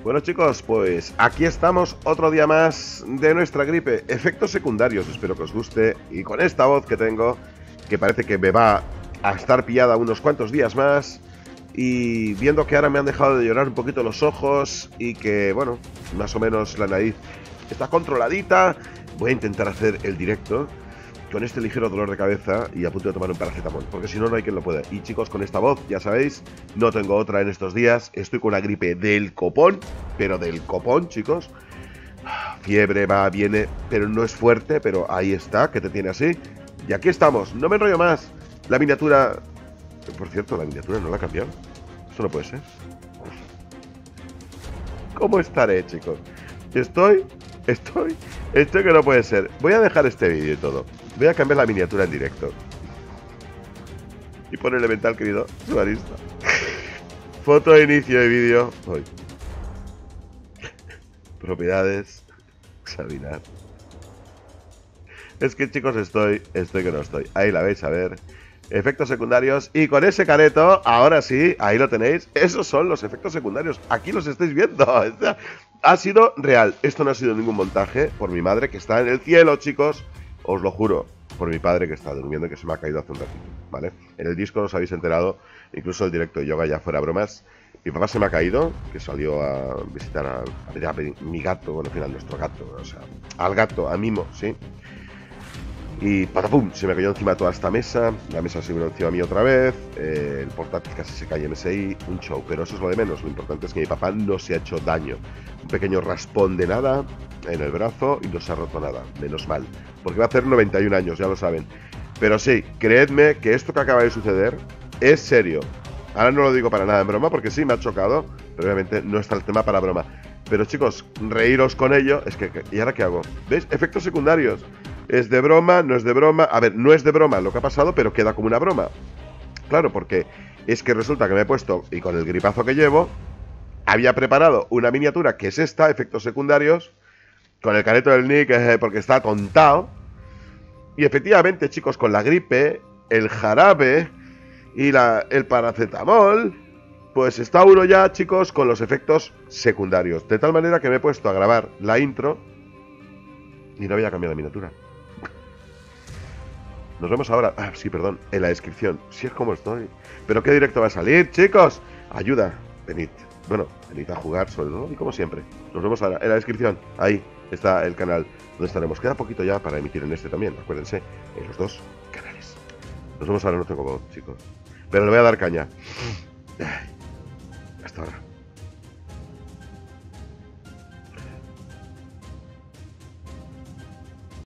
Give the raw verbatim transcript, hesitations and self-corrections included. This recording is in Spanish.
Bueno chicos, pues aquí estamos otro día más de nuestra gripe. Efectos secundarios, espero que os guste. Y con esta voz que tengo, que parece que me va a estar pillada unos cuantos días más. Y viendo que ahora me han dejado de llorar un poquito los ojos y que, bueno, más o menos la nariz está controladita, voy a intentar hacer el directo con este ligero dolor de cabeza y a punto de tomar un paracetamol, porque si no, no hay quien lo pueda. Y chicos, con esta voz, ya sabéis, no tengo otra en estos días. Estoy con una gripe del copón, pero del copón, chicos. Fiebre va, viene, pero no es fuerte, pero ahí está, que te tiene así. Y aquí estamos, no me enrollo más. La miniatura... Por cierto, la miniatura no la ha cambiado. Esto no puede ser. ¿Cómo estaré, chicos? Estoy... Estoy... Estoy que no puede ser. Voy a dejar este vídeo y todo. Voy a cambiar la miniatura en directo. Y por elemental, querido usuarista. Foto de inicio de vídeo. Hoy. Propiedades. Examinar. Es que, chicos, estoy... Estoy que no estoy. Ahí la veis, a ver. Efectos secundarios. Y con ese careto, ahora sí, ahí lo tenéis. Esos son los efectos secundarios. Aquí los estáis viendo. Ha sido real. Esto no ha sido ningún montaje por mi madre, que está en el cielo, chicos. Os lo juro, por mi padre que está durmiendo y que se me ha caído hace un ratito, ¿vale? En el disco os habéis enterado, incluso el directo de yoga ya fuera bromas. Mi papá se me ha caído, que salió a visitar a, a, a mi gato, bueno, al final nuestro gato, o sea, al gato, a Mimo, ¿sí? Y patapum, se me cayó encima toda esta mesa, la mesa se vino encima a mí otra vez, eh, el portátil casi se cae M S I, un show, pero eso es lo de menos. Lo importante es que mi papá no se ha hecho daño. Un pequeño raspón de nada en el brazo y no se ha roto nada, menos mal, porque va a hacer noventa y un años, ya lo saben. Pero sí, creedme que esto que acaba de suceder es serio. Ahora no lo digo para nada en broma, porque sí, me ha chocado, pero obviamente no está el tema para broma. Pero chicos, reíros con ello, es que, ¿y ahora qué hago? ¿Veis? Efectos secundarios. ¿Es de broma? ¿No es de broma? A ver, no es de broma lo que ha pasado, pero queda como una broma. Claro, porque es que resulta que me he puesto, y con el gripazo que llevo, había preparado una miniatura que es esta, efectos secundarios, con el careto del nick, eh, porque está tontado. Y efectivamente, chicos, con la gripe, el jarabe y la, el paracetamol, pues está uno ya, chicos, con los efectos secundarios. De tal manera que me he puesto a grabar la intro y no había cambiado la miniatura. Nos vemos ahora, ah, sí, perdón, en la descripción. Si es como estoy. ¿Pero qué directo va a salir, chicos? Ayuda, venid. Bueno, venid a jugar sobre todo y como siempre. Nos vemos ahora en la descripción. Ahí está el canal donde estaremos. Queda poquito ya para emitir en este también, acuérdense, en los dos canales. Nos vemos ahora, no tengo voz, chicos. Pero le voy a dar caña. Hasta ahora.